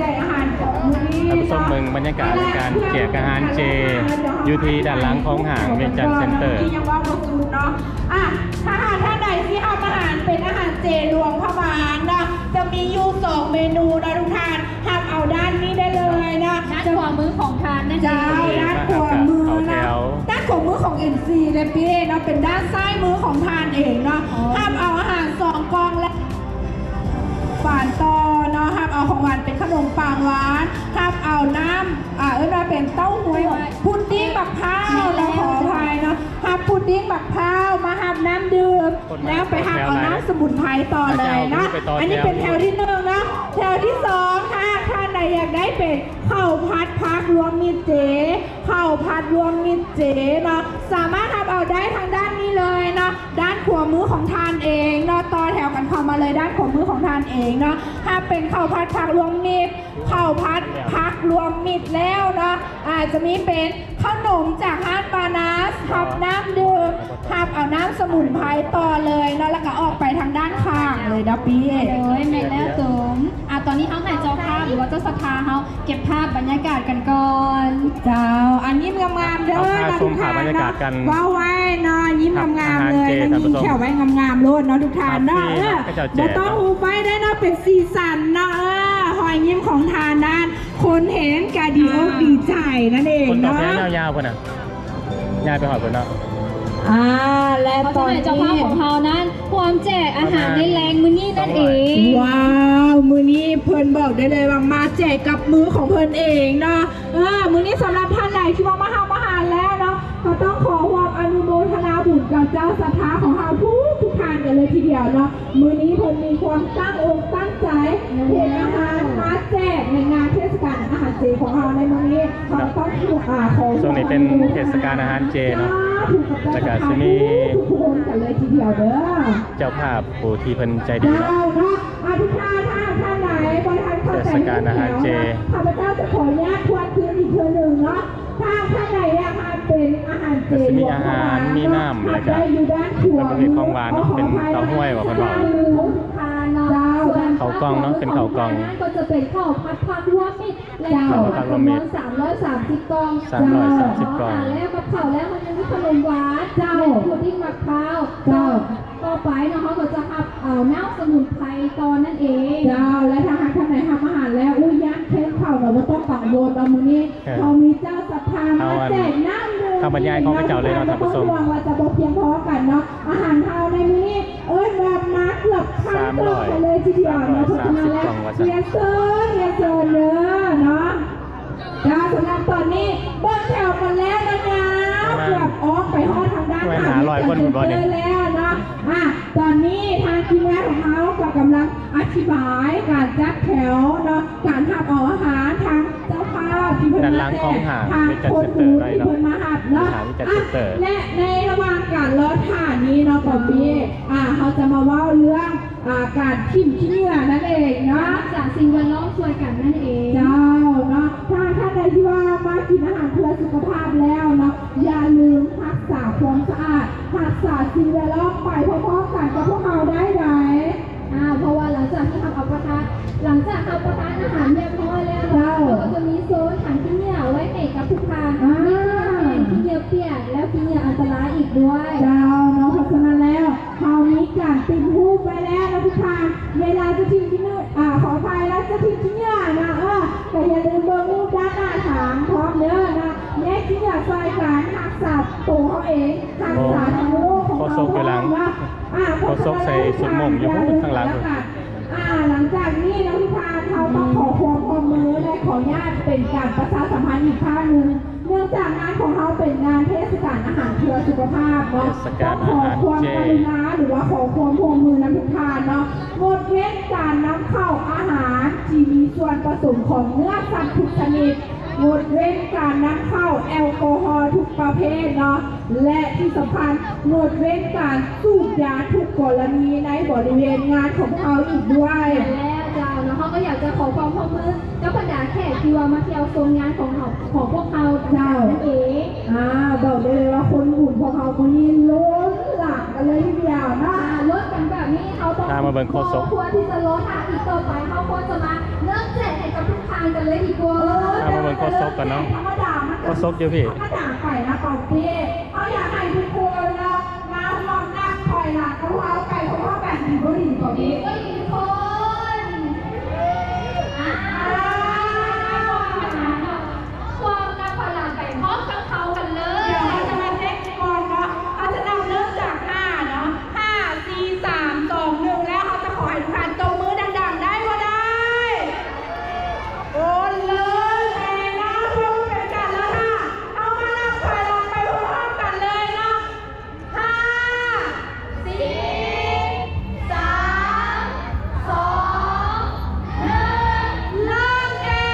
แจกอาหารของมื้อนี้ท่านผู้ชมเมืองบรรยากาศการแจกอาหารเจอยู่ที่ด้านหลังของห้างเวียงจันทร์เซ็นเตอร์ยังว่าบ่ซูเนาะถ้าหากท่านใดที่เอาอาหารเป็นอาหารเจรวมพระบางนะจะมีอยู่2เมนูนะทุกท่านห้ามเอาด้านนี้ได้เลยนะด้านขวามือของทานนั่นเองด้านขวามือนะด้านขวามือของ NC เลยพี่เนาะเป็นด้านซ้ายมือของทานเองเนาะห้ามเอาอาหาร2กล่องและฝานต่อเนาะห้ามเอาของหวานเป็นขนมปังหวานห้ามเอาน้ำมาเป็นเต้าหู้พุดดิ้งบักพร้าวเราขออภัยเนาะห้ามพุดดิ้งบักพร้าวมาห้ามน้ำดื่มแล้วไปห้ามเอาน้ำสมุนไพรต่อเลยนะอันนี้เป็นแถวที่1นะแถวที่2ค่ะท่านใดอยากได้เป็นข้าวผัดผักรวมมิตรเจข้าวผัดรวมมิตรเจเนาะสามารถทำเอาได้ทางด้านนี้เลยเนาะด้านขวามือของทานเองเนาะต่อแถวกันเข้ามาเลยด้านขวามือของทานเองเนาะถ้าเป็นข้าวผัดผักรวมมิตรข้าวผัดผักรวมมิตรแล้วเนาะอาจจะมีเป็นขนมจากฮานปานาสทับน้ำดื่มทับเอาน้ำสมุนไพรต่อเลยเนาะแล้วก็ออกไปทางด้านข้างเลยนะพี่โอ้ยแม่แล้วสมตอนนี้เขาให้เจ้าภาพหรือว่าเจ้าสภาเขาเก็บภาพบรรยากาศกันก่อนเจ้าอันยิ้มงามๆเด้อนะทุกท่านเนาะว้าวไว้เนาะยิ้มงามๆเลยนะยิ้มแขวไว้งามๆโลดเนาะทุกท่านเนาะจะต้องหูไฟได้เนาะเป็นสีสันเนาะหอยยิ้มของทานนั้นคนเห็นกาดีอกดีใจนั่นเองเนาะคนต่อแถวยาวๆคนน่ะยายไปหอยคนเนาะและตอนนี้เจ้าภาพของเขานั้นพร้อมแจกอาหารในแรงมื้อนี้นั่นเองว้าวมื้อนี้เพิ่นบอกได้เลยว่ามาแจกกับมือของเพิ่นเองเนาะมื้อนี้สำหรับท่านใดที่ว่ามาหาอาหารแล้วเนาะก็ต้องขอความอนุโมทนาบุญกับเจ้าศรัทธาของเราทุกท่านกันเลยทีเดียวเนาะมื้อนี้เพิ่นมีความตั้งอกตั้งใจเห็นอาหารมาแจกในงานเทศกาลอาหารเจของเราในมื้อนี้เขาต้องขอช่วงนี้เป็นเทศกาลอาหารเจเนาะแล้วก็จะมีเจ้าภาพผู้ที่เพิ่นใจดีเนาะเทศกาลอาหารเจข้าพเจ้าจะขออนุญาตทวนคืนอีกเทื่อหนึ่งเนาะถ้าท่านไหนอยากมาเป็นอาหารเจมีอาหารมีน้ำอะไรกันเป็นมีของหวานเป็นเต้าหู้ว่าคนบอกเขากล้องเนาะเป็นเขากล้องก็จะเป็นข้าวผัดผักรวมมิตรแล้วจำนวน330 กล่อง 330 กล่องแล้วกับข้าวแล้วมันยังมีขนมหวานพุดดิ้งมะพร้าวต่อไปเนาะเขาก็จะเอาน้ำสมุนไพรตอนนั่นเองและถ้าหากท่านไหนทำอาหารแล้วย่างเค้กข้าวเราไม่ต้องปักโยนเอามื้อนี้เขามีเจ้าศรัทธามาแจกน้ำดื่มข้าวบรรยายของพระเจ้าเลยเนาะท่านผู้ชมว่าจะบอกเพียงพอกันเนาะอาหารเฮาในมื้อนี้แบบมาเกือบพันกล่องเลยทีเดียวเนาะเพราะฉะนั้นแล้วเรียนเชิญเนาะสำหรับตอนนี้เบิ้ลแถวกันแล้วนะเกือบออกไปห้องทางด้านทางแล้วเนาะตอนนี้ทางทีมงานของเขาก็กำลังอธิบายการจัดแถวเนาะการทำเอาอาหารทางเจ้าภาพที่เพิ่นมาแจกทางโค้ชที่เพิ่นมาหัดเนาะและในระหว่างการรอทานนี้เนาะปอปี้เขาจะมาเล่าเรื่องการทิมขี้เหงื่อนั่นเองเนาะจากสิ่งแวดล้อมช่วยกันนั่นเองเจ้าเนาะถ้าท่านใดที่ว่ามากินอาหารเพื่อสุขภาพแล้วเนาะอย่าลืมรักษาความสะอาดรักษาสิ่งแวดล้อมไปพร้อมๆกันกับพวกเราได้ไหมเพราะว่าหลังจากที่ทำเอาประทานอาหารเรียบร้อยแล้วเราก็จะมีโซนถังขี้เหงื่อไว้ให้กับทุกทานมีขี้เหงื่อเปียกแล้วขี้เหงื่ออันตรายอีกด้วยเจ้าเนาะเพราะฉะนั้นแล้วเขามีการติดรูปไปแล้วนะทุกทานเวลาจะทิ้งขี้เหงื่อขออภัยแล้วจะทิ้งขี้เหงื่อนะแต่อย่าลืมเบอร์รูปด้านหน้าถามพร้อมเด้อนะแยกขี้เหงื่อซอยการหักษาตัวเขาเองหักษาทางโลกของเขาเขาซกใส่สุดมุมอยู่ข้างหลังหลังจากนี้นะทุกท่านเขาต้องขอความมือและขออนุญาตเป็นการประชาสัมพันธ์อีกข้างหนึ่งเนื่องจากงานของเขาเป็นงานเทศกาลอาหารเพื่อสุขภาพเนาะต้องขอความกรุณาหรือว่าขอความร่วมมือนะทุกท่านเนาะงดเว้นการนำเข้าอาหารที่มีส่วนผสมของเนื้อสัตว์ทุกชนิดงดเว้นการนำเข้าแอลกอฮอล์ทุกประเภทเนาะและที่สำคัญงดเว้นการสูบยาทุกกรณีในบริเวณงานของเขาอีกด้วยแล้วเจ้าเนาะเขาก็อยากจะขอความร่วมมือเจ้าบรรดาแขกที่ว่ามาเที่ยวชมงานของพวกเขาเจ้านั่นเองบอกได้เลยว่าคนหุ่นพวกเขาคนนี้ล้นหลากกันเลยทีเดียวนะรถกันแบบนี้เขาต้องพามาเบิ่งโคศกควรที่จะลดค่ะอีกต่อไปเขาควรจะมาเริ่มแจกให้กับทุกทางกันเลยดีกว่าพามาเบิ่งโคศกกันเนาะโคศกอยู่พี่ธรรมดาไปนะปอพี่เขาอยากให้ทุกคนเนาะมาลองนั่งคอยหลังเขาเอาไก่เขาเอาแบบนี้ก็ดีกว่าพี่ก็ดีทุกคนความนับพลังไก่พร้อมกับเขากันเลยเดี๋ยวเราจะมาเช็คก่อนเนาะเขาจะนำเริ่มจาก5เนาะ5 4 3 2 1แล้วเขาจะขอให้ทุกท่านตบมือดังๆได้ก็ได้โอ้เลยแม่นะเพื่อเป็นกันแล้วค่ะเอามานับถอยหลังไปพร้อมๆกันเลยเนาะ5 4 3 2 1 เริ่มแก้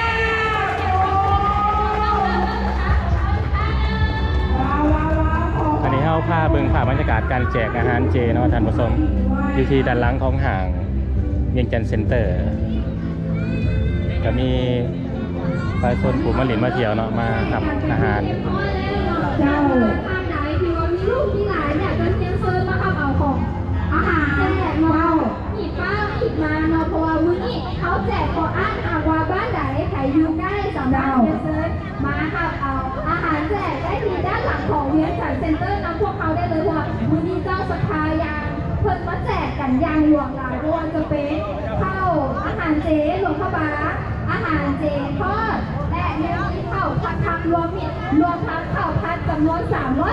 อันนี้เอาผ้าเบิ่งผ้าบรรยากาศการแจกอาหารเจเนาะท่านผู้ชมอยู่ที่ด้านหลังของห้างเวียงจันทร์เซ็นเตอร์ก็มีประชาชนกลุ่มมาหลินมาเที่ยวเนาะมาทำอาหารเจ้าทางไหนที่ว่ามีลูกมีหลานเนี่ยก็เตรียมเชิญมาขับเอาของอาหารแจกเนาะหีบป้าหีบมาเนาะเพราะว่ามื้อนี้เขาแจกขออ้านหากว่าบ้านไหนใครอยู่ใกล้สามารถเตรียมเชิญมาขับเอาอาหารแจกได้ที่ด้านหลังของเวียงจันทร์เซ็นเตอร์นำพวกเขาได้เลยเพราะว่ามื้อนี้เจ้าสภายางเพิ่นมาแจกกันอย่างหลวงหลายรวนจะเป็นข้าวอาหารเจหลวงพระบางอาหารเจทอดและยังมีข้าวผัดผักรวมมิตรรวมทั้งข้าวผัดจำนวน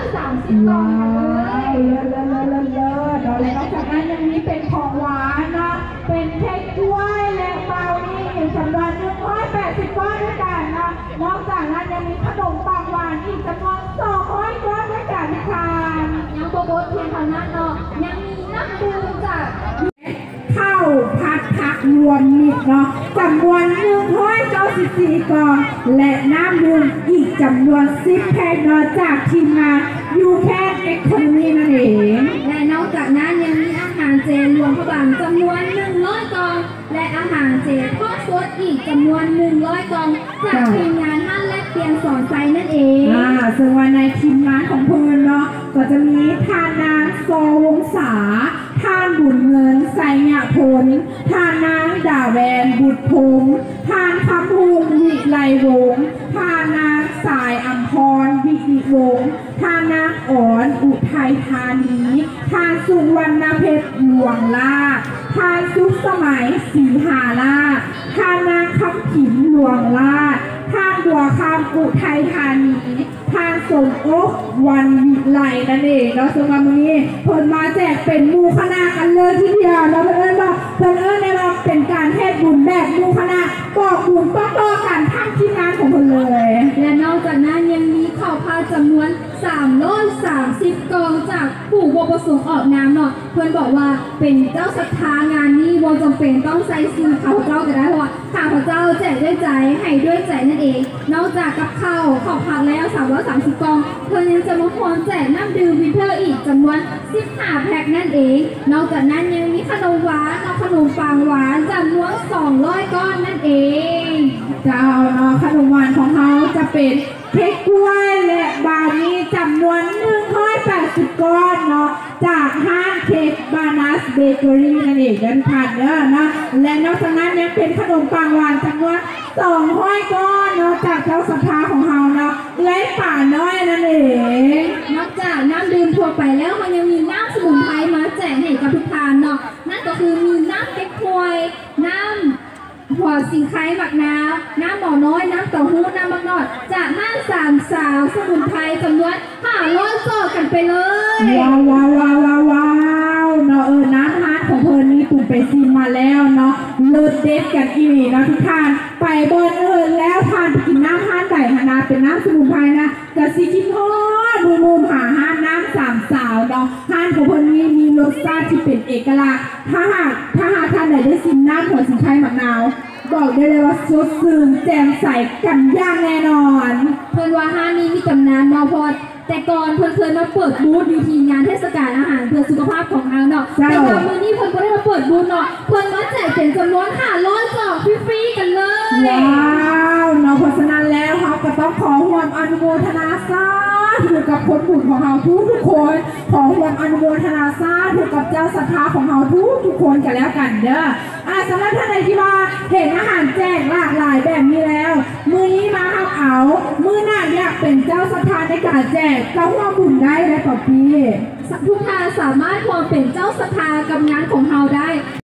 330กล่องเลยแล้วนอกจากนั้นยังมีเป็นของหวานเนาะเป็นเค้กกล้วยและเบานี่จำนวน180ก้อนด้วยกันเนาะนอกจากนั้นยังมีขนมปังหวานอีกจำนวน200ก้อนด้วยกันค่ะยังโปรโมทเพียงเท่านั้นเนาะยังมีน้ำดื่มจากข้าวผัดผักรวมมิตรเนาะจำนวน194กล่องและน้ำดื่มอีกจำนวน10แพ็คเนาะจากทีมงานยูแคนเอ็กโคโนมีนั่นเองและนอกจากนั้นยังมีอาหารเจรวมพระบางจำนวน100กล่องและอาหารเจทอดสดอีกจำนวน100กล่องจากทีมงานท่านและเปลี่ยนสอนไซนั่นเองซึ่งวันในทีมงานของเพื่อนเนาะก็จะมีทานนางโซวงศาทานบุญเงินไสยะพลทานนางดาแวนบุตรพงษ์ทานคำภูมิวิไลวงศ์ทานนางสายอัมพรวิริวงศ์ทานนางอ่อนอุทัยธานีทานสุวรรณเพชรหลวงลาภทานสุขสมัยศรีหาลาภทานนางคำขิมหลวงลาภทานบัวคำอุทัยธานีทานสมโอ๊กวันวิไลนั่นเองเนาะซึ่งวันนี้ผลมาแจกเป็นหมู่คณะกันเลยทีเดียวแล้วเพื่อนบอกเพื่อนในเราเป็นการเทศบุญแบบหมู่คณะบอกบุญต่อกันทั้งทีมงานของเพื่อนเลยและนอกจากนั้นยังมีข้าวผัดจำนวน330กล่องจากผู้บประสงค์ออกนามเนาะเพื่อนบอกว่าเป็นเจ้าศรัทธางานนี้วงจำเป็นต้องใส่ซื้อข้าวเจ้าก็ได้เพราะว่าข้าวเจ้าแจกด้วยใจให้ด้วยใจนั่นเองนอกจากกับข้าวผัดแล้ว330กล่องเพื่อนยังจะมาพรแจกน้ำดื่มวินเทอร์อีกจำนวน15แพ็คนั่นเองนอกจากนั้นยังมีขนมหวานและขนมปังหวานจำนวน200ก้อนนั่นเองเจ้าเนาะขนมหวานของเขาจะเป็นเค้กกล้วยและบานีจำนวน180ก้อนเนาะจากห้างเค้กบานาสเบเกอรี่นั่นเองเดินผ่านเด้อนะและนอกจากนั้นยังเป็นขนมปังหวานจำนวน200ก้อนเนาะจากเจ้าศรัทธาของเราเนาะเลื้อยป่าน้อยนั่นเองนอกจากน้ำดื่มทั่วไปแล้วมันยังมีน้ำสมุนไพรมาแจกให้กับทุกทานเนาะนั่นก็คือมีน้ำเก๊กฮวยน้ำหัวสิงไคร้หมักน้ำน้ำหมอน้อยน้ำเต้าหู้น้ำมะนอดจากห้างสามสาวสมุนไพรจำนวน500ซองกันไปเลยว้าวเนาะน้ำฮาร์ดของเพิ่นนี่ตุ่มไปซิมมาแล้วเนาะเลิศเด็ดกันอีเนาะทุกท่านไปบนแล้วทานไปกินน้ำฮาร์ดไก่ฮานาเป็นน้ำสมุนไพรนะกะซิคิดฮอดมุมหาฮาร์ดน้ำสามสาวเนาะฮาร์ดของเพิ่นนี่มีรสชาติที่เป็นเอกลักษณ์ถ้าหากท่านใดได้ซิมน้ำหัวสิงไคร้หมักนาวบอกได้เลยว่าสดชื่นแจ่มใสกันอย่างแน่นอนเพื่อนว่าห้างนี้มีตำนานมาพอดแต่ก่อนเพื่อนเคยมาเปิดบูธอยู่ที่งานเทศกาลอาหารเพื่อสุขภาพของเราเนาะแต่ว่ามื้อนี้เพื่อนก็ได้มาเปิดบูธเนาะเพื่อนมาแจกเป็นจำนวน500ซองฟรีๆกันเลยว้าวเนาะเพราะฉะนั้นแล้วเขาก็ต้องขอร่วมอนุโมทนาสาถูกกับคนบุญของเราทุกคนขอร่วมอนุโมทนาสาธุกับเจ้าศรัทธาของเราทุกคนกันแล้วกันเด้อสำหรับท่านใดที่ว่าเห็นอาหารแจกหลากหลายแบบนี้แล้วมือนี้มาเอามือหน้าอยากเป็นเจ้าศรัทธาในการแจกก็ร่วมบุญได้เลยต่อปีทุกท่านสามารถร่วมเป็นเจ้าศรัทธากับงานของเราได้